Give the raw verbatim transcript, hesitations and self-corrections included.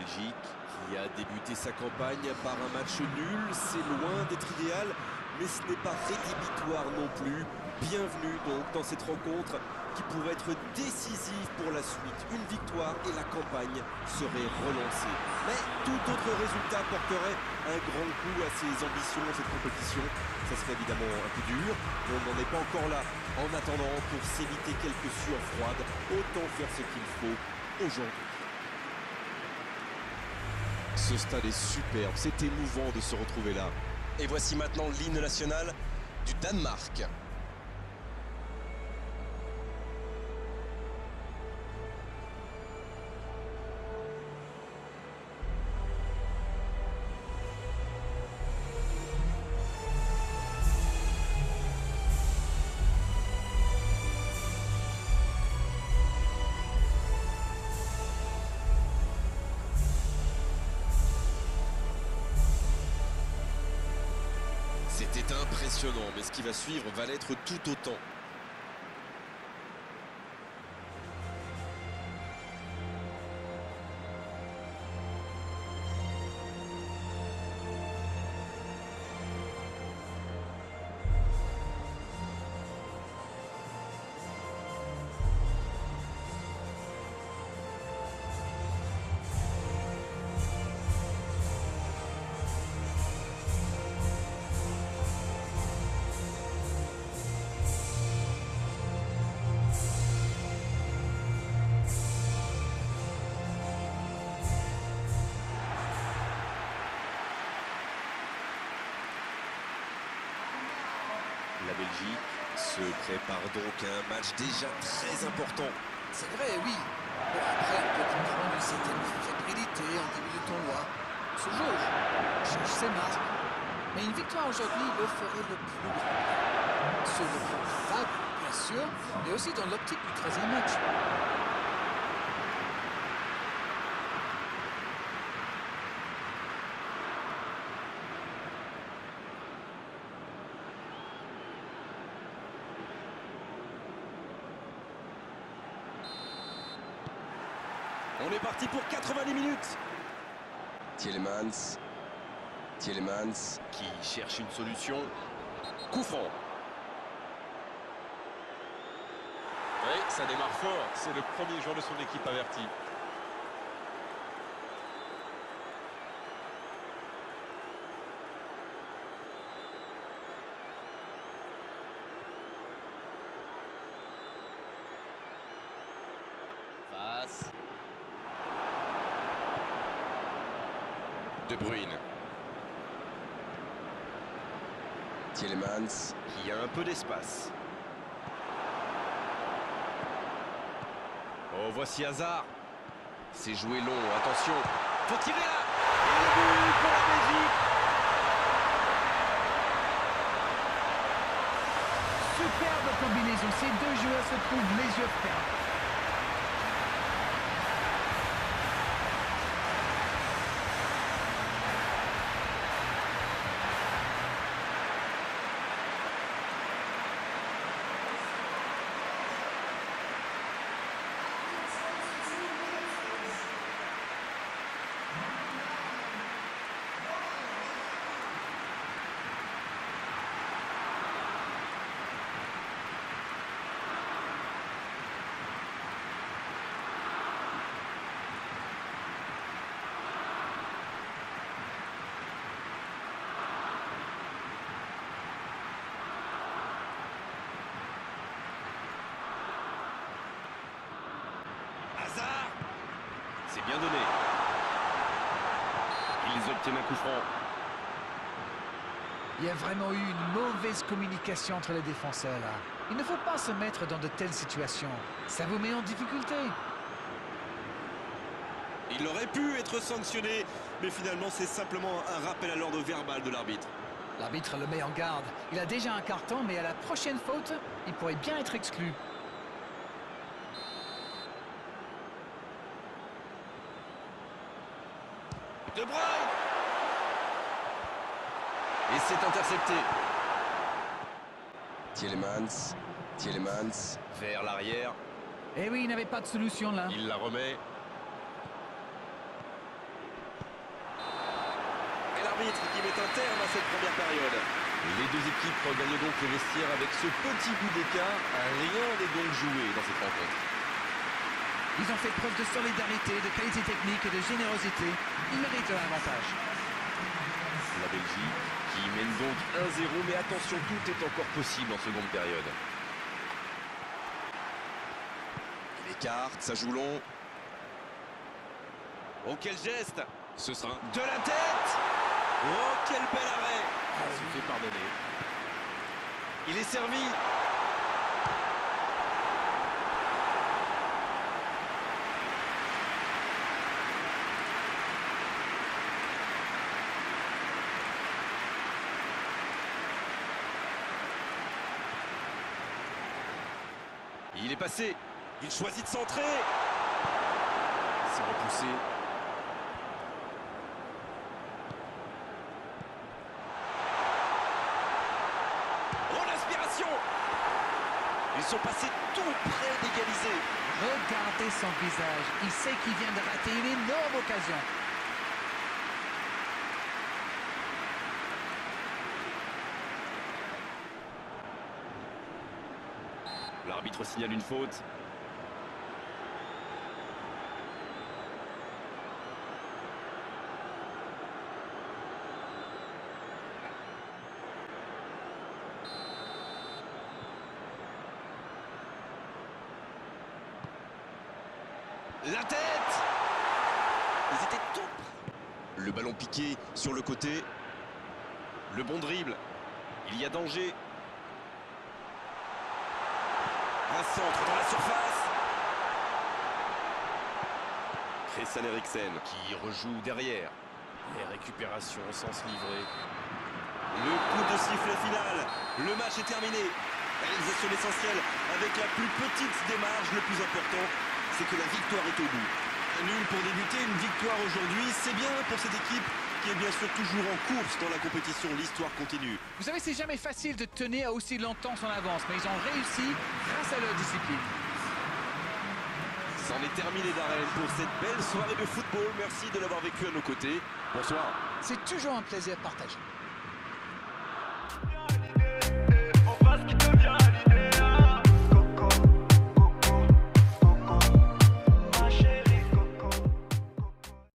Belgique qui a débuté sa campagne par un match nul, c'est loin d'être idéal, mais ce n'est pas rédhibitoire non plus. Bienvenue donc dans cette rencontre qui pourrait être décisive pour la suite. Une victoire et la campagne serait relancée. Mais tout autre résultat porterait un grand coup à ses ambitions dans cette compétition. Ça serait évidemment un peu dur, mais on n'en est pas encore là. En attendant, pour s'éviter quelques sueurs froides, autant faire ce qu'il faut aujourd'hui. Ce stade est superbe, c'est émouvant de se retrouver là. Et voici maintenant l'hymne national du Danemark. C'était impressionnant, mais ce qui va suivre va l'être tout autant. La Belgique se prépare donc à un match déjà très important. C'est vrai, oui. Bon, après, on peut comprendre une certaine fébrilité en début de tournoi. Ce jour, cherche ses marques. Mais une victoire aujourd'hui le ferait le plus grand bien. Sur le plan comptable, bien sûr, mais aussi dans l'optique du treizième match. On est parti pour quatre-vingt-dix minutes. Tielemans. Tielemans. Qui cherche une solution. Coup franc. Oui, ça démarre fort. C'est le premier joueur de son équipe averti. Passe. De Bruyne. Tielemans. Qui a un peu d'espace. Oh, voici Hazard. C'est joué long, attention. Faut tirer là. Et le but pour la Belgique. Superbe combinaison. Ces deux joueurs se trouvent les yeux fermés. C'est bien donné. Ils obtiennent un coup franc. Il y a vraiment eu une mauvaise communication entre les défenseurs là. Il ne faut pas se mettre dans de telles situations. Ça vous met en difficulté. Il aurait pu être sanctionné, mais finalement c'est simplement un rappel à l'ordre verbal de l'arbitre. L'arbitre le met en garde. Il a déjà un carton, mais à la prochaine faute, il pourrait bien être exclu. De Bruyne. Et c'est intercepté. Tielemans. Tielemans. Vers l'arrière. Eh oui, il n'avait pas de solution là. Il la remet. l'arbitre qui met un terme à cette première période. Les deux équipes regagnent donc les vestiaires avec ce petit bout d'écart. Rien n'est donc joué dans cette rencontre. Ils ont fait preuve de solidarité, de qualité technique et de générosité. Ils méritent leur avantage. La Belgique qui mène donc un zéro, mais attention, tout est encore possible en seconde période. Il écarte, ça joue long. Oh, quel geste! Ce sera De la tête! Oh, quel bel arrêt! il se fait pardonner. Il est servi! Il est passé. Il choisit de centrer. C'est repoussé. Oh, l'aspiration! Ils sont passés tout près d'égaliser. Regardez son visage. Il sait qu'il vient de rater une énorme occasion. L'arbitre signale une faute. La tête! Ils étaient tout près. Le ballon piqué sur le côté. Le bon dribble. Il y a danger. Un centre dans la surface. Christian Eriksen. Qui rejoue derrière. Les récupérations sans se livrer. Le coup de sifflet final. Le match est terminé. Réalisation essentielle avec la plus petite des marges. Le plus important, c'est que la victoire est au bout. Un nul pour débuter, une victoire aujourd'hui. C'est bien pour cette équipe qui est bien sûr toujours en course dans la compétition. L'histoire continue. Vous savez, c'est jamais facile de tenir aussi longtemps son avance, mais ils ont réussi grâce à leur discipline. C'en est terminé d'Arène pour cette belle soirée de football. Merci de l'avoir vécu à nos côtés. Bonsoir. C'est toujours un plaisir partagé.